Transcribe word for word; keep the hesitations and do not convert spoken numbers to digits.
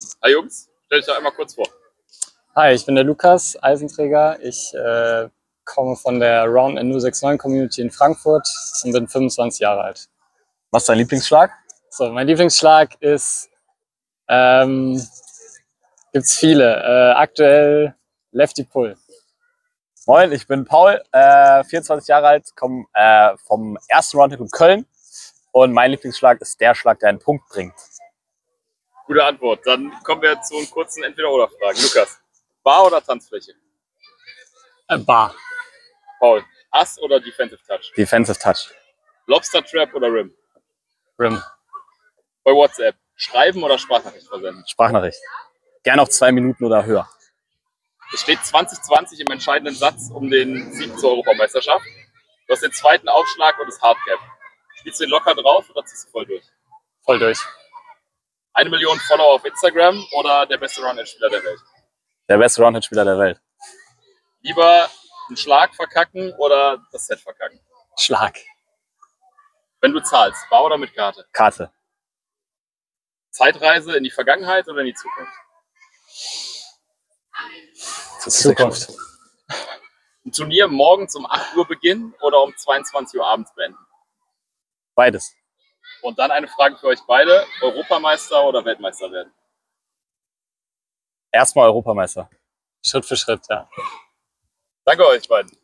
Hi Jungs, stell dich doch einmal kurz vor. Hi, ich bin der Lukas, Eisenträger. Ich äh, komme von der Round N null sechs neun Community in Frankfurt und bin fünfundzwanzig Jahre alt. Was ist dein Lieblingsschlag? So, mein Lieblingsschlag ist, ähm, gibt's viele. Äh, aktuell Lefty Pull. Moin, ich bin Paul, äh, vierundzwanzig Jahre alt, komme äh, vom ersten Roundtable in Köln und mein Lieblingsschlag ist der Schlag, der einen Punkt bringt. Gute Antwort. Dann kommen wir zu einen kurzen Entweder-Oder-Fragen. Lukas, Bar oder Tanzfläche? Äh, Bar. Paul, Ass oder Defensive Touch? Defensive Touch. Lobster Trap oder Rim? Rim. Bei WhatsApp, schreiben oder Sprachnachricht versenden? Sprachnachricht. Gerne auch zwei Minuten oder höher. Es steht zwanzig zwanzig im entscheidenden Satz um den Sieg zur Europameisterschaft. Du hast den zweiten Aufschlag und das Hardcap. Spielst du den locker drauf oder ziehst du voll durch? Voll durch. Eine Million Follower auf Instagram oder der beste Roundhead-Spieler der Welt? Der beste Roundhead-Spieler der Welt. Lieber einen Schlag verkacken oder das Set verkacken? Schlag. Wenn du zahlst, bar oder mit Karte? Karte. Zeitreise in die Vergangenheit oder in die Zukunft? Zukunft. Ein Turnier morgens um acht Uhr beginnen oder um zweiundzwanzig Uhr abends beenden? Beides. Und dann eine Frage für euch beide. Europameister oder Weltmeister werden? Erstmal Europameister. Schritt für Schritt, ja. Danke euch beiden.